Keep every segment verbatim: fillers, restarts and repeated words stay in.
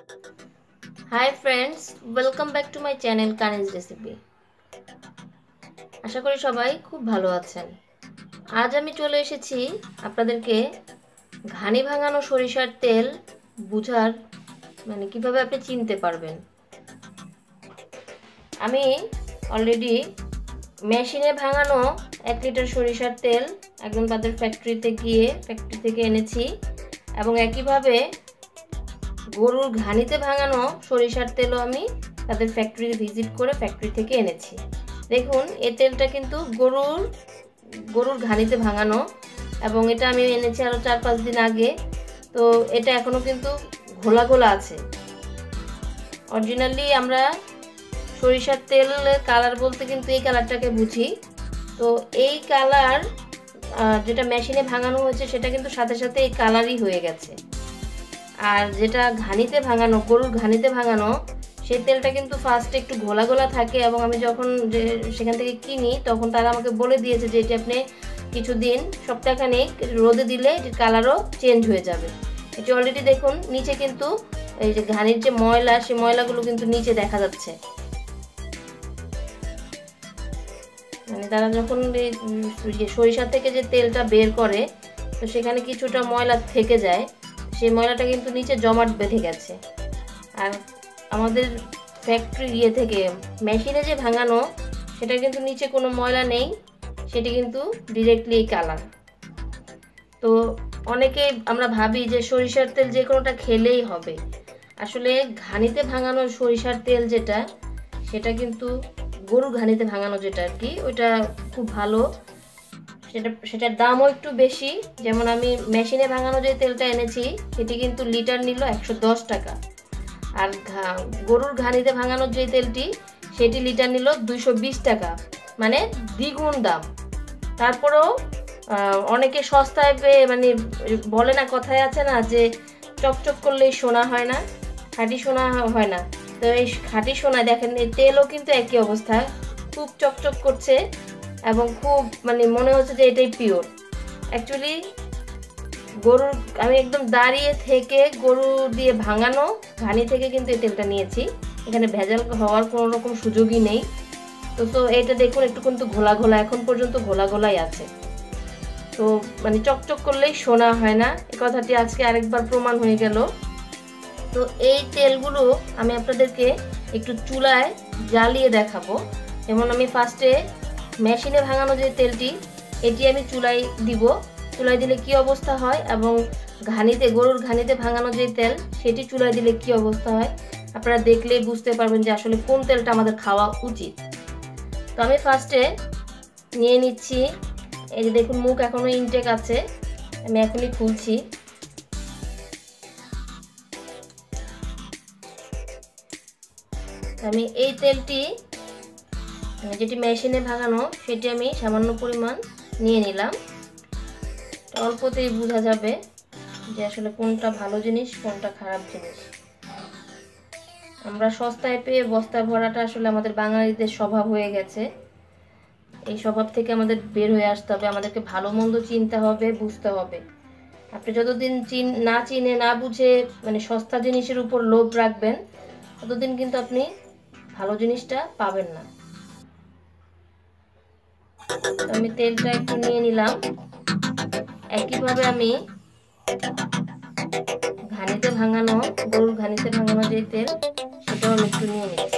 Hi friends, welcome back to my channel Kani's Recipe. আশা করি সবাই খুব ভালো আছেন। আজ আমি চলে এসেছি আপনাদেরকে ঘানি ভাঙানো সরিষার তেল বুঝার মানে কিভাবে আপনি চিনতে পারবেন। আমি অলরেডি মেশিনে ভাঙানো এক লিটার সরিষার তেল একদম তাদের ফ্যাক্টরিতে গিয়ে ফ্যাক্টরি থেকে এনেছি এবং একইভাবে গরুর ঘানিতে ভাঙানো সরিষার তেলও আমি তাদের ফ্যাক্টরিতে ভিজিট করে ফ্যাক্টরি থেকে এনেছি। দেখুন এই তেলটা কিন্তু গরুর গরুর ঘানিতে ভাঙানো এবং এটা আমি এনেছি আরও চার পাঁচ দিন আগে। তো এটা এখনও কিন্তু ঘোলা ঘোলা আছে। অরিজিনালি আমরা সরিষার তেল কালার বলতে কিন্তু এই কালারটাকে বুঝি। তো এই কালার যেটা মেশিনে ভাঙানো হয়েছে সেটা কিন্তু সাথে সাথে এই কালারই হয়ে গেছে। আর যেটা ঘানিতে ভাঙানো গরুর ঘানিতে ভাঙানো সেই তেলটা কিন্তু ফার্স্টে একটু ঘোলা ঘোলা থাকে এবং আমি যখন যে সেখান থেকে কিনি তখন তারা আমাকে বলে দিয়েছে যে এটি আপনি কিছুদিন সপ্তাহখানেক রোদে দিলে এটির কালারও চেঞ্জ হয়ে যাবে। এটি অলরেডি দেখুন নিচে কিন্তু এই যে ঘানির যে ময়লা সেই ময়লাগুলো কিন্তু নিচে দেখা যাচ্ছে। মানে তারা যখন সরিষা থেকে যে তেলটা বের করে তো সেখানে কিছুটা ময়লা থেকে যায়, সেই ময়লাটা কিন্তু নিচে জমাট বেঁধে গেছে। আর আমাদের ফ্যাক্টরি ইয়ে থেকে মেশিনে যে ভাঙানো সেটা কিন্তু নিচে কোনো ময়লা নেই, সেটি কিন্তু ডিরেক্টলি কালার। তো অনেকে আমরা ভাবি যে সরিষার তেল যে কোনোটা খেলেই হবে, আসলে ঘানিতে ভাঙানো সরিষার তেল যেটা সেটা কিন্তু গরুর ঘানিতে ভাঙানো যেটা আর কি ওইটা খুব ভালো। সেটা সেটার দামও একটু বেশি। যেমন আমি মেশিনে ভাঙানো যে তেলটা এনেছি সেটি কিন্তু লিটার নিল একশো দশ টাকা, আর গরুর ঘানিতে ভাঙানোর যে তেলটি সেটি লিটার নিল দুইশো বিশ টাকা, মানে দ্বিগুণ দাম। তারপরেও অনেকে সস্তায় পেয়ে মানে বলে না, কথায় আছে না যে চকচক করলেই সোনা হয় না, খাঁটি সোনা হয় না। তো এই খাঁটি সোনা দেখেন এই তেলও কিন্তু একই অবস্থা, খুব চকচক করছে এবং খুব মানে মনে হচ্ছে যে এটাই পিওর। অ্যাকচুয়ালি গরুর আমি একদম দাঁড়িয়ে থেকে গরু দিয়ে ভাঙানো ঘানি থেকে কিন্তু এই তেলটা নিয়েছি, এখানে ভেজাল হওয়ার কোনো রকম সুযোগই নেই। তো তো এটা দেখুন একটু কিন্তু ঘোলা ঘোলা, এখন পর্যন্ত ঘোলা ঘোলাই আছে। তো মানে চকচক করলেই সোনা হয় না, এই কথাটি আজকে আরেকবার প্রমাণ হয়ে গেল। তো এই তেলগুলো আমি আপনাদেরকে একটু চুলায় জ্বালিয়ে দেখাবো। যেমন আমি ফার্স্টে মেশিনে ভাঙানো যে তেলটি এটি আমি চুলায় দিব, চুলায় দিলে কি অবস্থা হয় এবং ঘানিতে গরুর ঘানিতে ভাঙানো যে তেল সেটি চুলায় দিলে কি অবস্থা হয় আপনারা দেখলেই বুঝতে পারবেন যে আসলে কোন তেলটা আমাদের খাওয়া উচিত। তো আমি ফার্স্টে নিয়ে নিচ্ছি, এই যে দেখুন মুখ এখনো ইনটেক আছে, আমি এখনই খুলছি। আমি এই তেলটি যেটি মেশিনে ভাঙানো সেটি আমি সামান্য পরিমাণ নিয়ে নিলাম। অল্পতেই বোঝা যাবে যে আসলে কোনটা ভালো জিনিস কোনটা খারাপ জিনিস। আমরা সস্তায় পেয়ে বস্তা ভরাটা আসলে আমাদের বাঙালিদের স্বভাব হয়ে গেছে। এই স্বভাব থেকে আমাদের বের হয়ে আসতে হবে, আমাদেরকে ভালো মন্দ চিনতে হবে, বুঝতে হবে। আপনি যতদিন চিন না চিনে না বুঝে মানে সস্তা জিনিসের উপর লোভ রাখবেন ততদিন কিন্তু আপনি ভালো জিনিসটা পাবেন না। আমি তেলটা একটু নিয়ে নিলাম, একইভাবে আমি ঘানিতে ভাঙানো গরুর ঘানিতে ভাঙানো যে তেল সেটাও আমি একটু নিয়ে নিচ্ছি।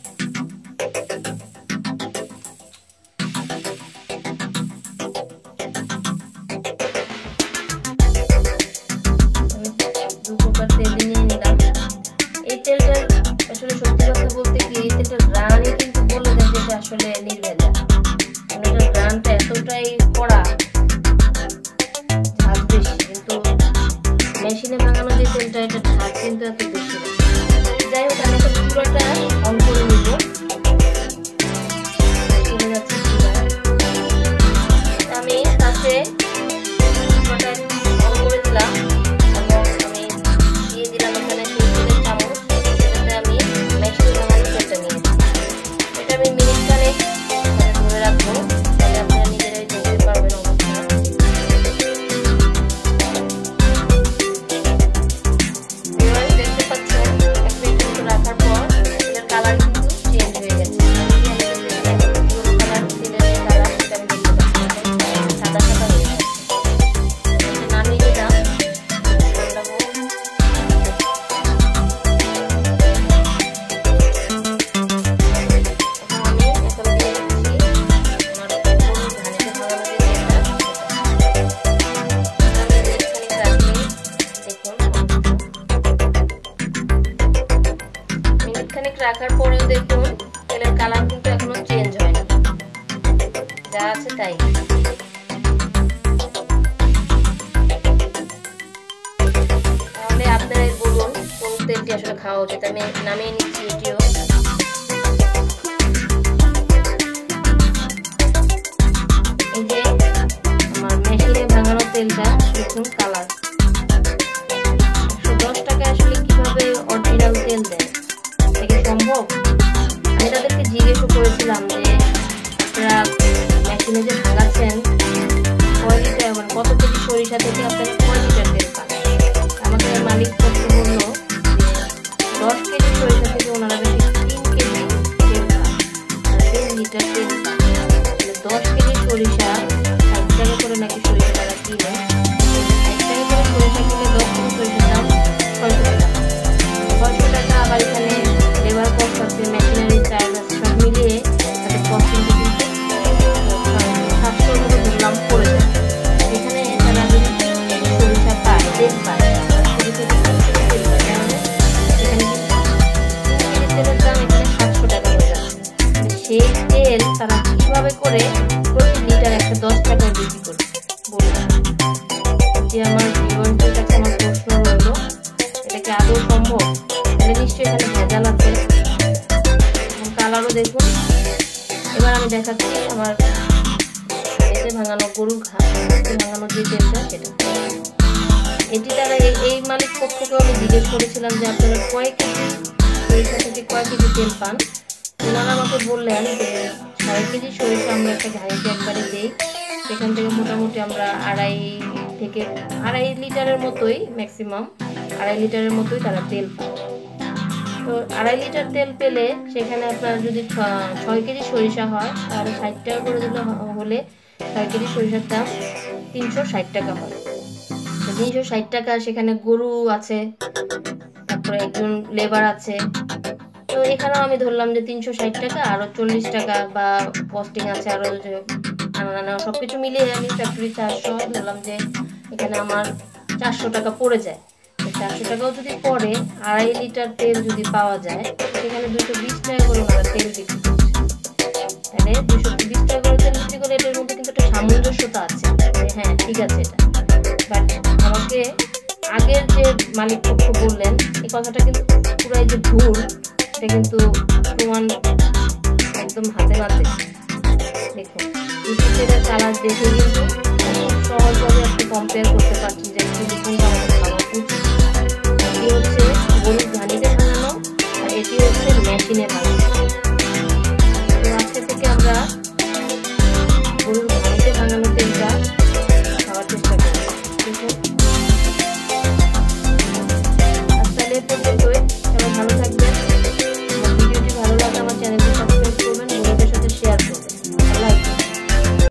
দু প্রকার তেল নিয়ে নিলাম। এই তেলটার আসলে সত্যি কথা বলতে কি এই তেলটার গ্রানই কিন্তু বলে দেয় যে আসলে নির্ভেজাল। এটার গ্রানটা এতটাই কড়া, ঝাঁজ বেশি, কিন্তু মেশিনে ভাঙানো যে তেলটা এটা ঝাঁজ কিন্তু এত বেশি না। যাই হোক আমি একটা চুলাটা অন করে নিব, চলে যাচ্ছে চুলায়। আমি তাতে চুলাটা অন করে দিলাম এবং আমি দিয়ে দিলাম এখানে তেলের চামচ, সেটাতে আমি মেশিনে ভাঙানো তেলটা নিয়েছি। এটা আমি মিনিট খানেক ধরে রাখবো, তাহলে আপনারা নিজেরাই দেখতে পারবেন অবস্থা। দেখতে পাচ্ছেন রাখার পরেও দেখুন তেলের কালার কিন্তু এখনো চেঞ্জ হয়নি, যা আছে তাই। তাহলে আপনারাই বলুন কোন তেলটি আসলে খাওয়া উচিত। আমি নামিয়ে নিচ্ছি এটিও। এই যে আমার মেশিনে ভাঙানো তেলটা দেখুন কালার। একশো দশ টাকা আসলে কিভাবে অরিজিনাল তেল দেয়, এটা সম্ভব? আমি তাদেরকে জিজ্ঞেসও করেছিলাম যে আপনারা মেশিনে যে ভাঙাচ্ছেন কয় লিটার, মানে কত কেজি সরিষা থেকে আপনারা কয় লিটার তেল পান? আমাকে মালিক পক্ষ বললো যে দশ কেজি সরিষা থেকে ওনারা নাকি তিন কেজি তেল পান, তিন লিটার তেল পান। দশ কেজি সরিষা ষাট টাকা করে নাকি সরিষা তারা কিনে, ষাট টাকা করে সরিষা কিনে দশ কেজি সরিষার দাম ছয়শো টাকা। ছয়শো টাকা আবার এখানে লেবার কস্ট আছে, মেশিনারি চার্জ আছে, সব মিলিয়ে তাদের কস্টিংটা কিন্তু সাতশোর মতো ধরলাম পড়ে যায়। এখানে তারা যদি সরিষা পায়, তেল পায়, সরিষা তেল পায়, তাহলে এখানে কিন্তু তেলের দাম এখানে সাতশো টাকা হয়ে যাচ্ছে। সেই তেল তারা কিভাবে করে প্রতি লিটার একশো দশ টাকায় বিক্রি করবে বলুন? যে আমার ভিউয়ারদের কাছে আমার প্রশ্ন রইল, এটা কি আদৌ সম্ভব? তাহলে নিশ্চয়ই এখানে ভেজাল আছে। কালারও দেখুন। এবার আমি দেখাচ্ছি আমার এতে ভাঙানো গরুর ঘাস ভাঙানো যে তেলটা, সেটা এটি তারা এই মালিক পক্ষকেও আমি জিজ্ঞেস করেছিলাম যে আপনারা কয় কেজি সরিষা থেকে কয় কেজি তেল পান। ওনারা আমাকে বললেন যে ছয় কেজি সরিষা আমরা একটা ঘাড়িতে একবারে দিই, সেখান থেকে মোটামুটি আমরা আড়াই থেকে আড়াই লিটারের মতোই, ম্যাক্সিমাম আড়াই লিটারের মতোই তারা তেল পায়। তো আড়াই লিটার তেল পেলে সেখানে আপনার যদি ছয় কেজি সরিষা হয় তাহলে ষাট টাকা করে দিলে হলে ছয় কেজি সরিষার দাম তিনশো ষাট টাকা হয়। তিনশো ষাট টাকা সেখানে গরু আছে, তারপরে একজন লেবার আছে। তো এখানেও আমি ধরলাম যে তিনশো ষাট টাকা আরো চল্লিশ টাকা বা কস্টিং আছে আরো আনা সবকিছু মিলিয়ে আমি ফ্যাক্টরি চারশো ধরলাম যে এখানে আমার চারশো টাকা পড়ে যায়। চারশো টাকাও যদি পড়ে আড়াই লিটার তেল যদি পাওয়া যায় সেখানে দুশো বিশ টাকা করে ওনারা তেল বিক্রি করছে। তাহলে দুশো বিশ টাকা করে তেল বিক্রি করে এটার মধ্যে কিন্তু একটা সামঞ্জস্যতা আছে, হ্যাঁ ঠিক আছে এটা। বাট আমাকে আগের যে মালিক পক্ষ বললেন এই কথাটা কিন্তু পুরাই যে ভুল, এটা কিন্তু প্রমাণ একদম হাতে নাতে। দেখুন তেলের কালার দেখে কিন্তু সহজভাবে আপনি কম্পেয়ার করতে